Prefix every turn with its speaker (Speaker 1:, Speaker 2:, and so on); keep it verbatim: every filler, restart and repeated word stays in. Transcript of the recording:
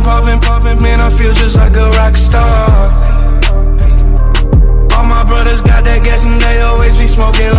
Speaker 1: poppin', poppin', man, I feel just like a rock star. All my brothers got that gas and they always be smoking